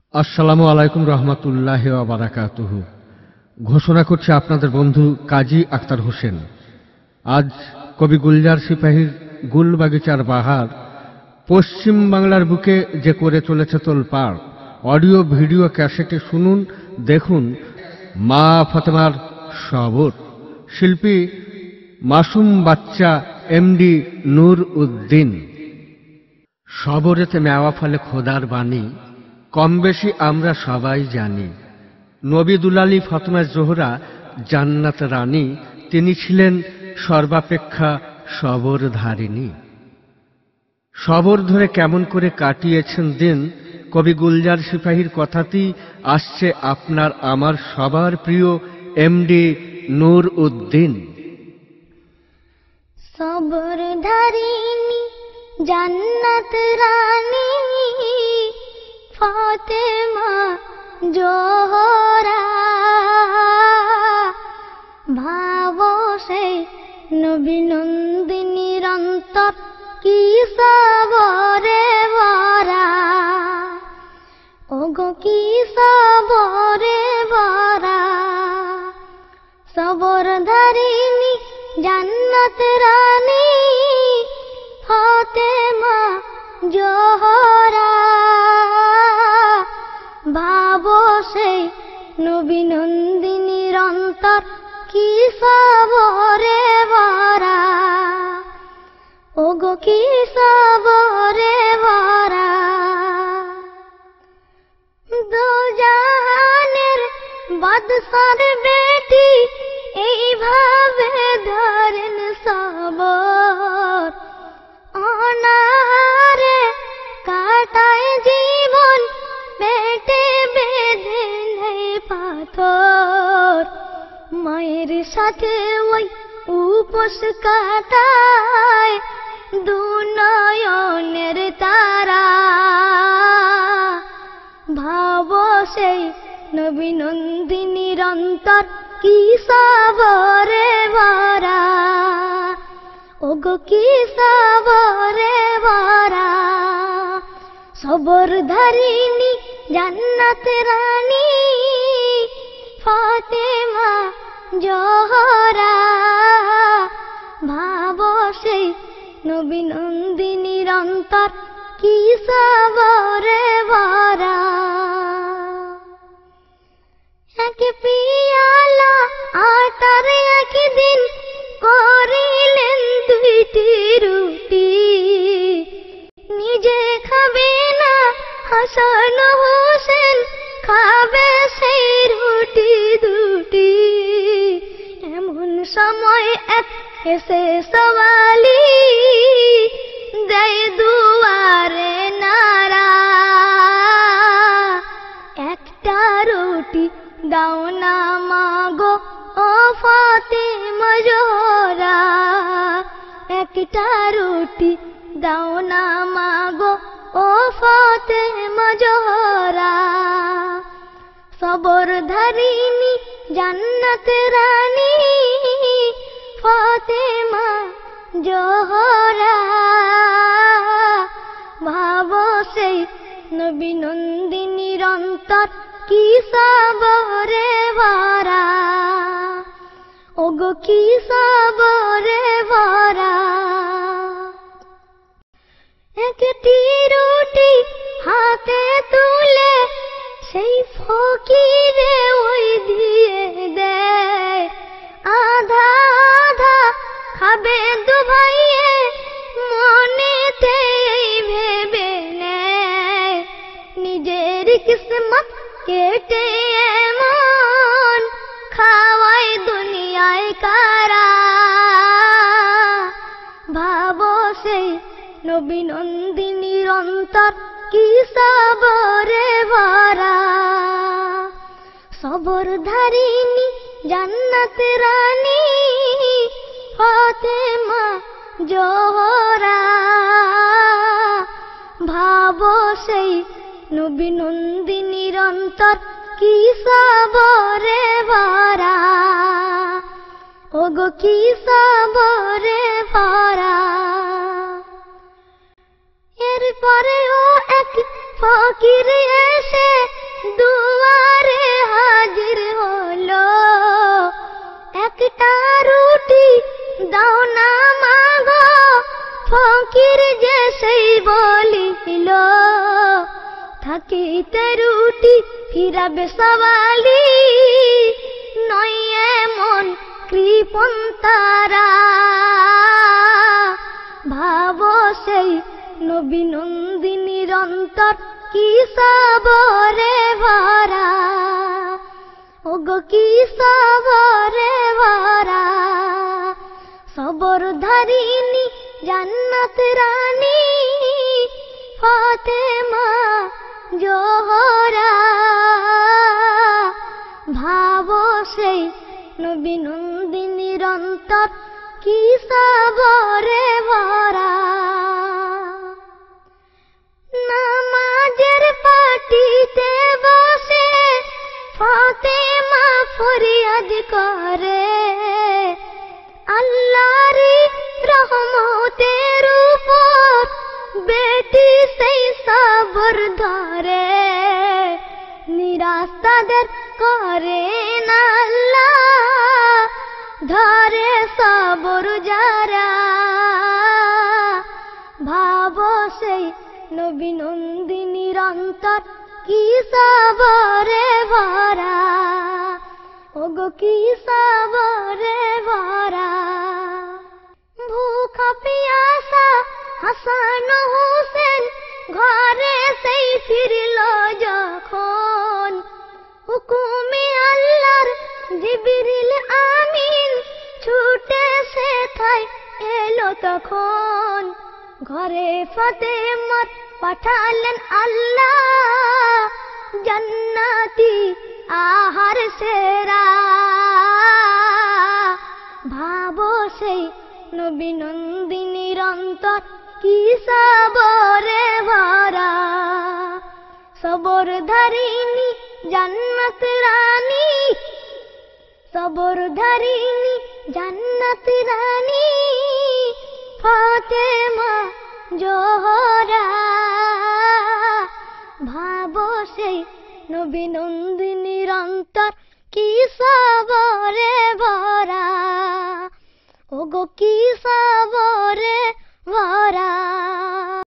আসসালামু আলাইকুম রহমতুল্লাহি ওয়া বারাকাতুহু। ঘোষণা করছে আপনাদের বন্ধু কাজী আখতার হোসেন। আজ কবি গুলজার সিপাহীর গুলবাগিচার বাহার পশ্চিম বাংলার বুকে যে করে চলেছে তোলপাড়। অডিও ভিডিও ক্যাসেটে শুনুন, দেখুন মা ফাতেমার সবর। শিল্পী মাসুম বাচ্চা এমডি নূর উদ্দিন। সবরেতে মেওয়া ফলে খোদার বাণী, কম বেশি আমরা সবাই জানি। নবী দুলালী ফাতেমা জোহরা জান্নাত রানী, তিনি ছিলেন সর্বাপেক্ষা সবরধারিণী। সবর ধরে কেমন করে কাটিয়েছেন দিন, কবি গুলজার সিপাহীর কথাতেই আসছে আপনার আমার সবার প্রিয় এমডি নূর উদ্দিন। সবরধারিণী জান্নাত রানী ফাতেমা জোহরা, ভাবো সেই নবী নন্দিনীর অন্তর কি সবরে ভরা। ওগো কি সবরে ভরা। সবরধারিণী জান্নাত রানী ফাতেমা জোহরা, ভাবো সেই নবী নন্দিনীর অন্তর কি সবরে ভরা। ওগো কি সবরে ভরা। দো জাহানের বাদশার বেটি এইভাবে ধরেন সবর। অনাহারে কাটায় জীবন, পেটে বেঁধে নেয় পাথর। মায়ের সাথে ওই উপোস কাটায় দু নয়নের তারা। ভাবো সেই নবী নন্দিনীর অন্তর কি সবরে ভরা। ওগো কি সবরে ভরা। সবরধারিণী জান্নাত রানী ফাতেমা জোহরা, ভাবো সেই নবী নন্দিনীর অন্তর কি সবরে ভরা। এক পিয়ালা আটার একদিন করিলেন দুইটি রুটি। নিজে খাবে না হাসান হোসেন, খাবে সেই রুটি দুটি। এমন সময় এক এসে সওয়ালি দেয় দুয়ারে নাড়া। একটা রুটি দাও না মাগো ও ফাতেমা জোহরা। একটা রুটি দাও না মাগো ও ফাতেমা জোহরা। সবরধারিণী জান্নাত রানী ফাতেমা জোহরা, ভাবো সেই নবী নন্দিনীর অন্তর কি সবরে ভরা। ওগো কি সবরে ভরা। একটি রুটি হাতে তুলে সেই ফকিরে ওই দিয়ে দেয়। আধা আধা খাবে দু ভাইয়ে, মনেতে ভেবে নেয় নিজের কিসমত কেটে এমন খাওয়ায় দুনিয়ায় কারা। ভাবো সেই নবী নন্দিনীর অন্তর কি সবরে ভরা। সবরধারিণী জান্নাত রানী ফাতেমা জোহরা, ভাবো সেই নবী নন্দিনীর অন্তর কি সবরে ভরা। ওগো কি সবরে ভরা। এরপরে ও এক ফকির এসে দুয়ারে হাজির হলো, একটা রুটি দাও না মাগো, ফকির যে সেই বলিল, থাকিতে রুটি ফিরাবে সওয়ালি, নয় এমন কৃপণ তারা। ভাবো সেই নবী নন্দিনীর অন্তর কি সবরে ভরা, ওগো কি সবরে ভরা। সবর ধারিনী জান্নাত রানী ফাতেমা জোহরা। ভাবো সেই নবী নন্দিনীর অন্তর কি সবরে ভরা। নামাজের পাটিতে বসে ফাতেমা ফরিয়াদ করে, আল্লাহরি রহমতের উপর বেটি সেই সবর ধরে। নিরাশ তাদের করে না আল্লাহ, ধরে সবর যারা। ভাবো সেই নবী নন্দিনীর অন্তর কি সবরে ভরা, ওগো কি সবরে ভরা। ভুখা পিয়াসা হাসান হোসেন ঘরে সেই ফিরল যখন, হুকুমে আল্লাহর জিবরিল আমিন ছুটে সেথায় এলো তখন। ঘরে ফাতেমার পাঠালেন আল্লাহ, জান্নাতি আহার সেরা। ভাবো সেই নবী নন্দিনীর অন্তর কি সবরে ভরা, সবর ধারিনী জান্নাত রানী, সবর ধারিনী জান্নাত রানী ফাতেমা জোহরা। ভাবো সেই নবী নন্দিনীর অন্তর কি সবরে ভরা, ওগো কি সবরে ভরা।